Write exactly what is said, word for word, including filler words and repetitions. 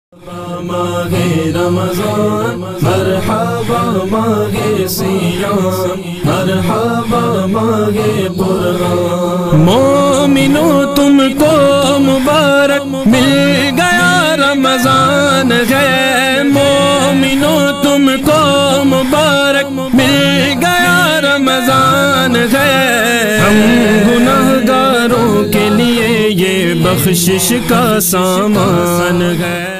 माहे रमज़ान मरहबा माहे सियाम मरहबा माहे कुरान। मोमिनो तुमको मुबारक मिल गया रमज़ान है, मोमिनो तुमको मुबारक मिल गया रमज़ान है। हम गुनाहगारों के लिए ये बख्शिश का सामान है।